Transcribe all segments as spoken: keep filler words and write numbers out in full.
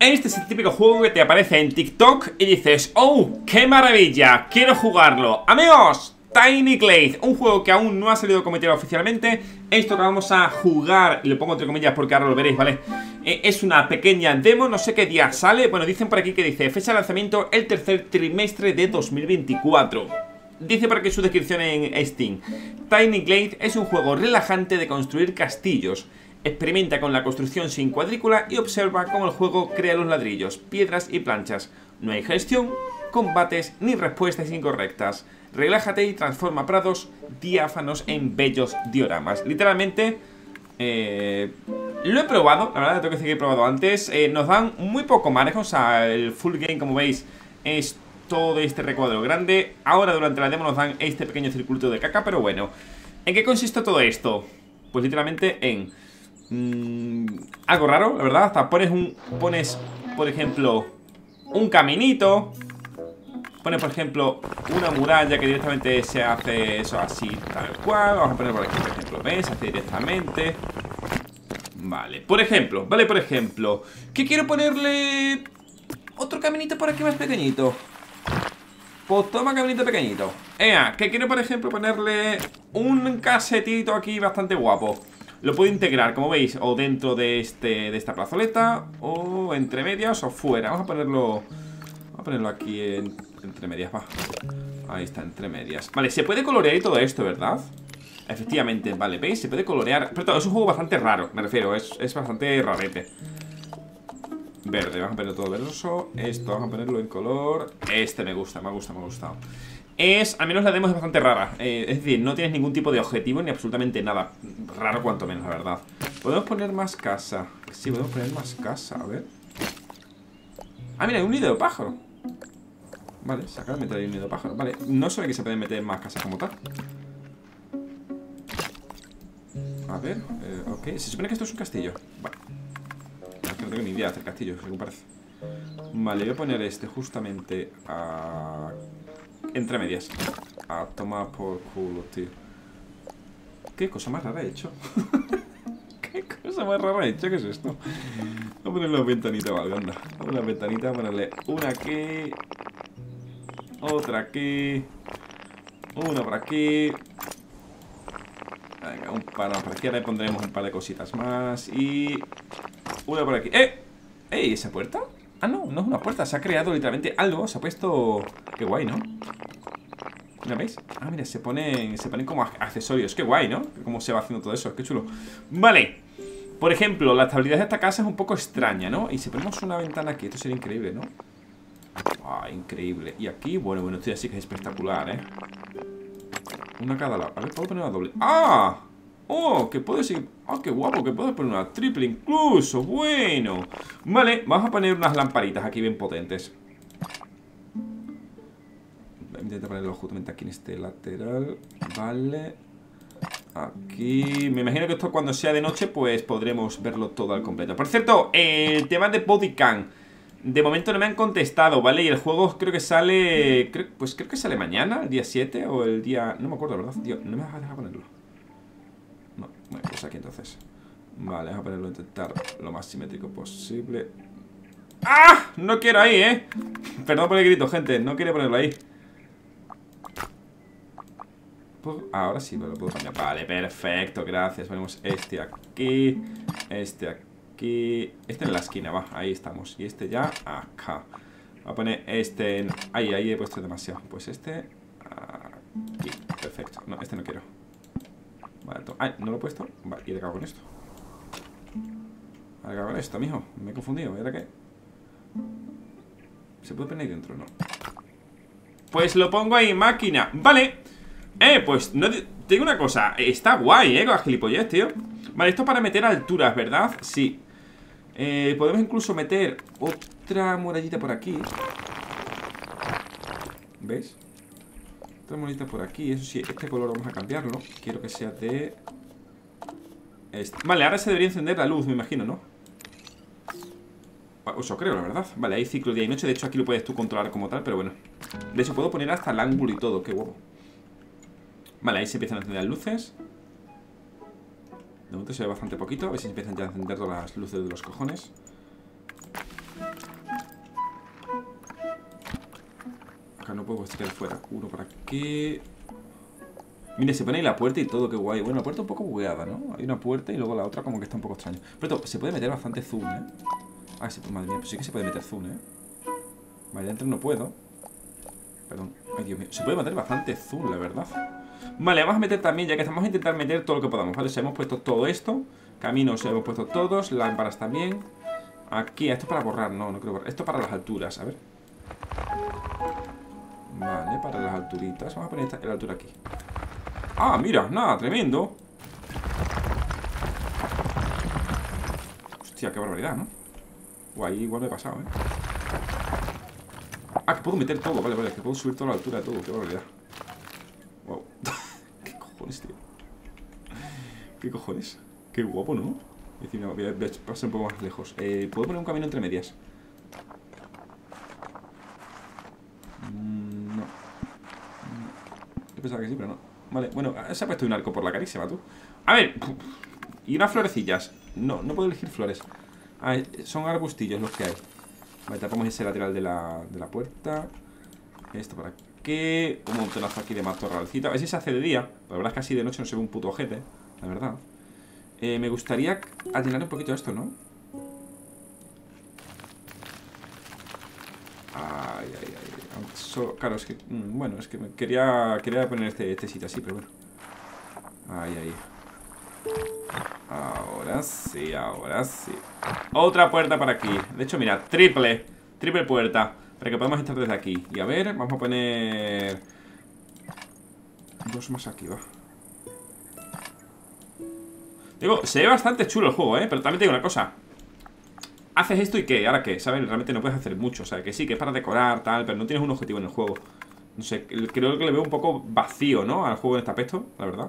Este es el típico juego que te aparece en TikTok y dices: ¡oh, qué maravilla! ¡Quiero jugarlo! Amigos, Tiny Glade, un juego que aún no ha salido comentado oficialmente. Esto que vamos a jugar, y lo pongo entre comillas porque ahora lo veréis, ¿vale? Eh, es una pequeña demo, no sé qué día sale. Bueno, dicen por aquí que dice fecha de lanzamiento el tercer trimestre de dos mil veinticuatro. Dice por aquí su descripción en Steam: Tiny Glade es un juego relajante de construir castillos. Experimenta con la construcción sin cuadrícula y observa cómo el juego crea los ladrillos, piedras y planchas. No hay gestión, combates ni respuestas incorrectas. Relájate y transforma prados diáfanos en bellos dioramas. Literalmente, eh, lo he probado, la verdad tengo que decir que he probado antes. eh, Nos dan muy poco manejo, o sea, el full game, como veis, es todo este recuadro grande. Ahora durante la demo nos dan este pequeño circulito de caca, pero bueno. ¿En qué consiste todo esto? Pues literalmente en... Mm, algo raro, la verdad. Hasta pones un... Pones, por ejemplo, un caminito. Pones, por ejemplo, una muralla que directamente se hace eso así, tal cual. Vamos a poner por aquí, por ejemplo, ¿ves? Se hace directamente. Vale, por ejemplo, vale, por ejemplo, ¿qué quiero ponerle? Otro caminito por aquí más pequeñito. Pues toma caminito pequeñito. Ea, que quiero, por ejemplo, ponerle un casetito aquí bastante guapo. Lo puedo integrar, como veis, o dentro de este de esta plazoleta, o entre medias, o fuera. Vamos a ponerlo... Vamos a ponerlo aquí en, entre medias, va. Ahí está, entre medias. Vale, se puede colorear y todo esto, ¿verdad? Efectivamente, vale, ¿veis? Se puede colorear. Pero todo, es un juego bastante raro, me refiero. Es, es bastante rarete. Verde, vamos a ponerlo todo verdoso. Esto, vamos a ponerlo en color. Este me gusta, me gusta, me ha gustado. Es, al menos la demo es bastante rara. eh, Es decir, no tienes ningún tipo de objetivo ni absolutamente nada. Raro cuanto menos, la verdad. Podemos poner más casa. Sí, podemos poner más casa, a ver. Ah, mira, hay un nido de pájaro. Vale, se acaba de meter ahí un nido de pájaro. Vale, no sabía que se pueden meter más casas como tal. A ver, eh, ok. Se supone que esto es un castillo. Vale. Es que no tengo ni idea de hacer castillos, según parece. Vale, voy a poner este justamente a... entre medias. A tomar por culo, tío. ¿Qué cosa más rara he hecho? ¿Qué cosa más rara he hecho? ¿Qué es esto? Voy a ponerle una ventanita, vale, anda. Una ventanita, voy a ponerle una aquí. Otra aquí. Una por aquí. Venga, un par más por aquí. Ahora le pondremos un par de cositas más. Y... una por aquí. ¡Eh! ¡Ey! ¿Esa puerta? Ah, no, no es una puerta. Se ha creado literalmente algo. Se ha puesto... Qué guay, ¿no? ¿Mira, veis? Ah, mira, se ponen, se ponen como accesorios. Qué guay, ¿no? Cómo se va haciendo todo eso. Qué chulo. Vale. Por ejemplo, la estabilidad de esta casa es un poco extraña, ¿no? Y si ponemos una ventana aquí, esto sería increíble, ¿no? Ah, increíble. Y aquí, bueno, bueno, esto ya sí que es espectacular, ¿eh? Una a cada lado. A ver, ¿puedo poner una doble? ¡Ah! ¡Oh! Que puedo seguir... ¡Ah, qué guapo! Que puedo poner una triple incluso. Bueno. Vale, vamos a poner unas lamparitas aquí bien potentes. Voy a intentar ponerlo justamente aquí en este lateral. Vale. Aquí... Me imagino que esto cuando sea de noche pues podremos verlo todo al completo. Por cierto, el tema de Bodycam, de momento no me han contestado, ¿vale? Y el juego creo que sale... Creo, pues creo que sale mañana, el día siete o el día... No me acuerdo, ¿verdad? Tío, no me vas a dejar ponerlo. No, bueno, pues aquí entonces. Vale, vamos a ponerlo, intentar lo más simétrico posible. ¡Ah! No quiero ahí, ¿eh? Perdón por el grito, gente, no quería ponerlo ahí. Ahora sí me lo puedo poner. Vale, perfecto, gracias. Ponemos este aquí. Este aquí. Este en la esquina, va, ahí estamos. Y este ya acá. Voy a poner este en... Ahí, ahí he puesto demasiado. Pues este aquí, perfecto. No, este no quiero. Vale, ay, no lo he puesto. Vale, y le cago con esto. Le cago con esto, mijo. Me he confundido, ¿y ahora qué? ¿Se puede poner ahí dentro? No. Pues lo pongo ahí, máquina. Vale. Eh, pues, no te digo una cosa. Está guay, eh, con las gilipollez, tío. Vale, esto para meter alturas, ¿verdad? Sí. eh, Podemos incluso meter otra murallita por aquí. ¿Veis? Otra murallita por aquí. Eso sí, este color vamos a cambiarlo. Quiero que sea de... este. Vale, ahora se debería encender la luz, me imagino, ¿no? Eso creo, la verdad. Vale, hay ciclo día y noche. De hecho, aquí lo puedes tú controlar como tal, pero bueno. De hecho, puedo poner hasta el ángulo y todo. Qué guapo. Vale, ahí se empiezan a encender las luces. De momento se ve bastante poquito. A ver si empiezan ya a encender todas las luces de los cojones. Claro, no puedo tirar fuera. Uno por aquí. Mire, se pone ahí la puerta y todo, qué guay. Bueno, la puerta un poco bugueada, ¿no? Hay una puerta y luego la otra como que está un poco extraña. Pero esto, se puede meter bastante zoom, ¿eh? Ah, sí, madre mía, pues sí que se puede meter zoom, ¿eh? Vale, dentro no puedo. Perdón, ay Dios mío, se puede meter bastante zoom, la verdad. Vale, vamos a meter también, ya que estamos a intentar meter todo lo que podamos, ¿vale? O sea, hemos puesto todo esto. Caminos hemos puesto todos, lámparas también. Aquí, esto es para borrar, no, no quiero borrar. Esto para las alturas, a ver. Vale, para las alturitas. Vamos a poner esta, la altura aquí. Ah, mira, nada, tremendo. Hostia, qué barbaridad, ¿no? Guay, igual me he pasado, ¿eh? Ah, que puedo meter todo, vale, vale. Que puedo subir toda la altura de todo, qué barbaridad. Wow. ¿Qué cojones, tío? ¿Qué cojones? Qué guapo, ¿no? Es decir, no, voy a pasar un poco más lejos. eh, ¿Puedo poner un camino entre medias? Mm, no. Yo pensaba que sí, pero no. Vale, bueno, se ha puesto un arco por la carísima, tú. A ver. Y unas florecillas. No, no puedo elegir flores. Ah, son arbustillos los que hay. Vale, tapamos ese lateral de la, de la puerta. Esto por aquí. Un montonazo aquí de matorralcita. A ver si se hace de día. La verdad es que así de noche no se ve un puto ojete, la verdad. Eh, me gustaría atinar un poquito esto, ¿no? Ay, ay, ay. So, claro, es que... Mmm, bueno, es que me quería, quería poner este, este sitio así, pero bueno. Ay, ay. Ahora sí, ahora sí. Otra puerta para aquí. De hecho, mira, triple. Triple puerta. Para que podamos entrar desde aquí. Y a ver, vamos a poner... Dos más aquí, va. Digo, se ve bastante chulo el juego, ¿eh? Pero también te digo una cosa. Haces esto y ¿qué? ¿Ahora qué? ¿Sabes? Realmente no puedes hacer mucho. O sea, que sí, que es para decorar, tal, pero no tienes un objetivo en el juego. No sé, creo que le veo un poco vacío, ¿no? Al juego en este aspecto, la verdad.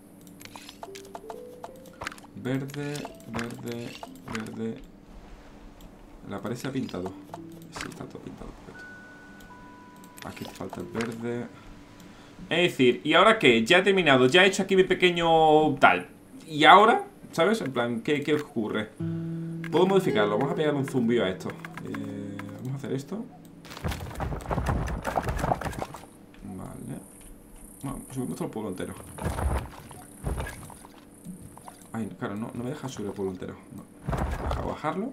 Verde, verde, verde. La pared se ha pintado. Sí, está todo pintado, perfecto. Aquí falta el verde. Es decir, ¿y ahora qué? Ya he terminado, ya he hecho aquí mi pequeño tal. ¿Y ahora? ¿Sabes? En plan, ¿qué, qué ocurre? Puedo modificarlo, vamos a pegar un zumbido a esto. eh, Vamos a hacer esto. Vale. Bueno, subimos todo el pueblo entero. Ay, claro, no, no me deja subir el pueblo entero, no. Deja bajarlo.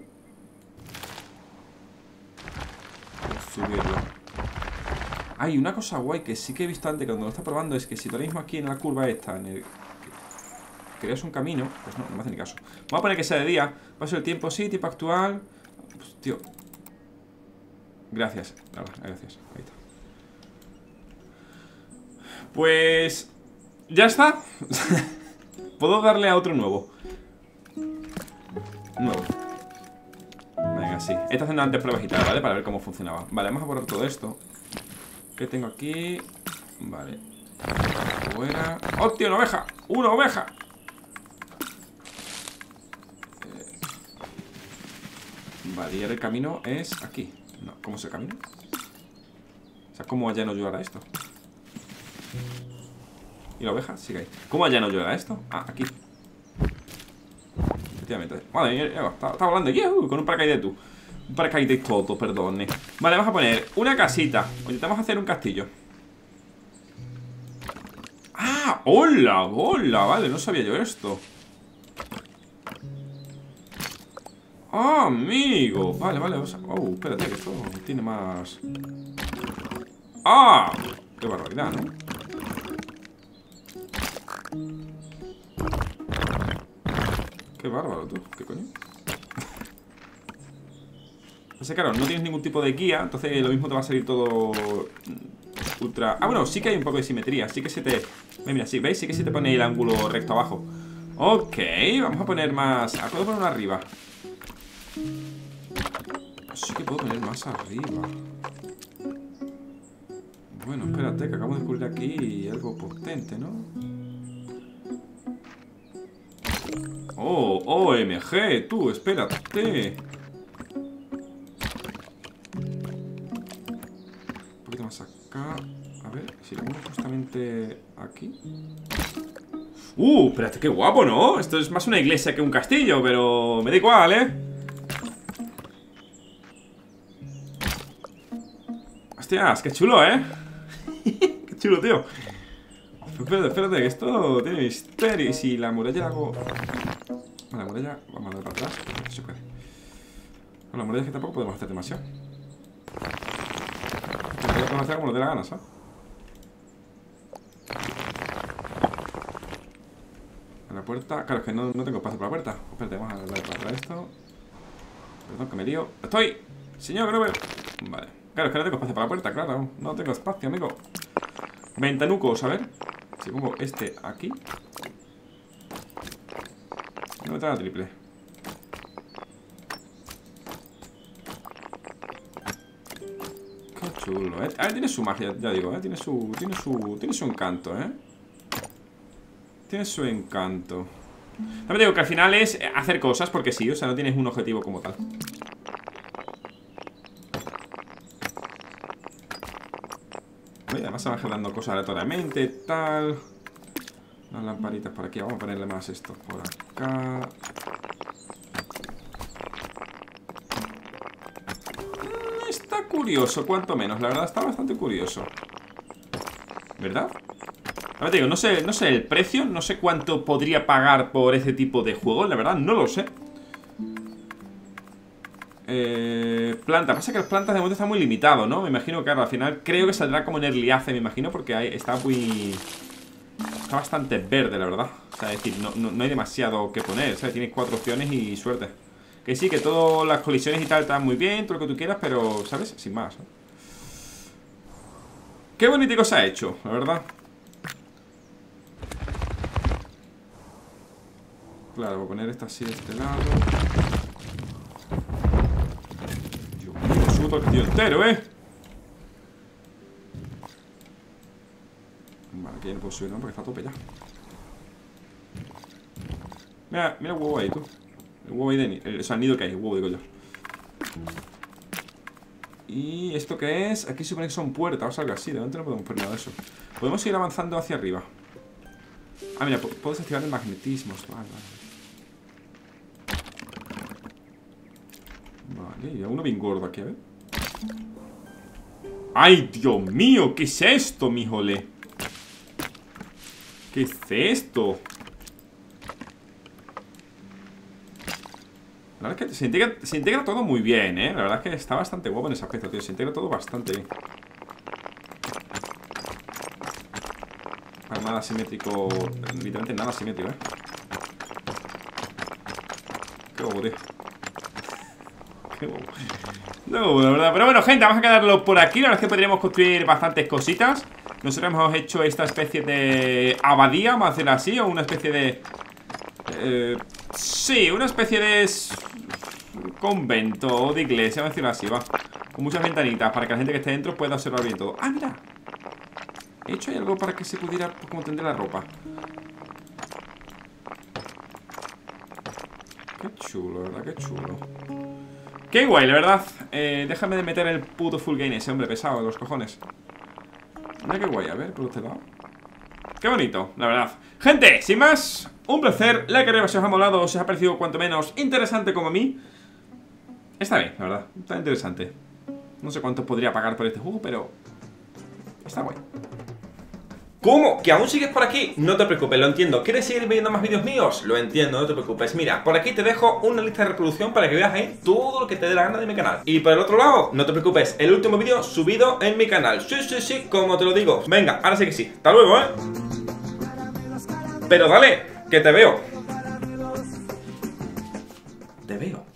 Subirlo. Hay una cosa guay que sí que he visto antes cuando lo está probando. Es que si tú ahora mismo aquí en la curva esta en el... creas un camino, pues no, no me hace ni caso. Vamos a poner que sea de día. Paso el tiempo, sí, tiempo actual. Pues, tío. Gracias, nada, gracias. Ahí está. Pues... ya está. Puedo darle a otro nuevo. Nuevo. Venga, sí. Está haciendo antes pruebas y tal, ¿vale? Para ver cómo funcionaba. Vale, vamos a borrar todo esto. ¿Qué tengo aquí? Vale. Fuera. ¡Hostia, una oveja! ¡Una oveja! Eh. Vale, y ahora el camino es aquí. No, ¿cómo es el camino? O sea, ¿cómo allá no llorará esto? ¿Y la oveja? Sigue ahí. ¿Cómo allá no llorará esto? Ah, aquí. Efectivamente. Vale, está, está volando aquí uh, con un paracaídas tú. Un paracaídas todo, perdone. Vale, vamos a poner una casita. Intentamos hacer un castillo. ¡Ah! ¡Hola! ¡Hola! Vale, no sabía yo esto. ¡Ah, amigo! Vale, vale. Vamos a... Oh, espérate, que esto tiene más... ¡Ah! ¡Qué barbaridad, ¿no? Qué bárbaro, tú. ¿Qué coño? O sea, claro, no tienes ningún tipo de guía. Entonces lo mismo te va a salir todo ultra... Ah, bueno, sí que hay un poco de simetría. Sí que se te... Mira, sí, ¿veis? Sí que se te pone el ángulo recto abajo. Ok, vamos a poner más... Ah, ¿puedo poner una arriba? Sí que puedo poner más arriba. Bueno, espérate, que acabo de descubrir aquí algo potente, ¿no? Oh, O M G, tú, espérate. Un poquito más acá. A ver, si lo pongo justamente aquí. Uh, espérate, qué guapo, ¿no? Esto es más una iglesia que un castillo, pero me da igual, ¿eh? Hostias, qué chulo, ¿eh? Qué chulo, tío. Espérate, espérate, que esto tiene misterio. Y si la muralla la hago... La muralla, vamos a dar para atrás. No se puede. Con la muralla es que tampoco podemos hacer demasiado. Podemos hacer como nos dé la gana, ¿sabes? A la puerta. Claro, es que no, no tengo espacio para la puerta. Espérate, vamos a darle para atrás esto. Perdón, que me lío. ¡Estoy! Señor, que no veo. Vale. Claro, es que no tengo espacio para la puerta, claro. No tengo espacio, amigo. Ventanucos, a ver. Si pongo este aquí. No me trae la triple. Qué chulo, ¿eh? Ah, tiene su magia, ya digo, ¿eh? Tiene su, tiene su, tiene su encanto, ¿eh? Tiene su encanto. También digo que al final es hacer cosas porque sí, o sea, no tienes un objetivo como tal. Oye, además se van generando cosas aleatoriamente, tal. Unas lamparitas por aquí, vamos a ponerle más esto por acá. Está curioso, cuanto menos, la verdad, está bastante curioso. ¿Verdad? A ver, te digo, no sé, no sé el precio, no sé cuánto podría pagar por ese tipo de juego, la verdad, no lo sé. Eh, planta, pasa que las plantas de momento están muy limitado, ¿no? Me imagino que claro, al final creo que saldrá como en Early Access, me imagino, porque hay, está muy... Está bastante verde, la verdad. O sea, es decir, no, no, no hay demasiado que poner, ¿sabes? Tienes cuatro opciones y suerte. Que sí, que todas las colisiones y tal están muy bien, todo lo que tú quieras, pero, ¿sabes? Sin más, ¿no? Qué bonito se ha hecho, la verdad. Claro, voy a poner esta así de este lado. Dios mío, subo todo el castillo entero, ¿eh? Vale, aquí ya no puedo subir, ¿no? Porque está a tope ya. Mira, mira el huevo ahí, tú. El huevo ahí de... El, o sea, el nido que hay, el huevo, digo yo. ¿Y esto qué es? Aquí supone que son puertas o algo así. De momento no podemos poner nada de eso. Podemos ir avanzando hacia arriba. Ah, mira, puedes activar el magnetismo. Vale, vale. Vale, y uno bien gordo aquí, a ver. ¡Ay, Dios mío! ¿Qué es esto, mijole? ¿Qué es esto? La verdad es que se integra, se integra todo muy bien, ¿eh? La verdad es que está bastante guapo en ese aspecto, tío. Se integra todo bastante bien. Nada simétrico. Literalmente nada simétrico, ¿eh? Qué guapo, tío. Qué guapo. No, la verdad. Pero bueno, gente, vamos a quedarlo por aquí. La verdad es que podríamos construir bastantes cositas. Nosotros hemos hecho esta especie de abadía, vamos a hacerlo así, o una especie de... Eh, sí, una especie de... convento o de iglesia, vamos a decirlo así, va. Con muchas ventanitas para que la gente que esté dentro pueda observar bien todo. Ah, mira. He hecho ahí algo para que se pudiera, pues, como tender la ropa. Qué chulo, ¿verdad? Qué chulo. Qué guay, la verdad. eh, Déjame de meter el puto full game ese, hombre, pesado de los cojones. Mira qué guay, a ver, por este lado. Qué bonito, la verdad. Gente, sin más, un placer. Like arriba si os ha molado, si os ha parecido cuanto menos interesante como a mí. Está bien, la verdad, está interesante. No sé cuánto podría pagar por este juego, pero está guay. ¿Cómo? ¿Que aún sigues por aquí? No te preocupes, lo entiendo. ¿Quieres seguir viendo más vídeos míos? Lo entiendo, no te preocupes. Mira, por aquí te dejo una lista de reproducción para que veas ahí todo lo que te dé la gana de mi canal. Y por el otro lado, no te preocupes, el último vídeo subido en mi canal. Sí, sí, sí, como te lo digo. Venga, ahora sí que sí. Hasta luego, ¿eh? Pero dale, que te veo. Te veo.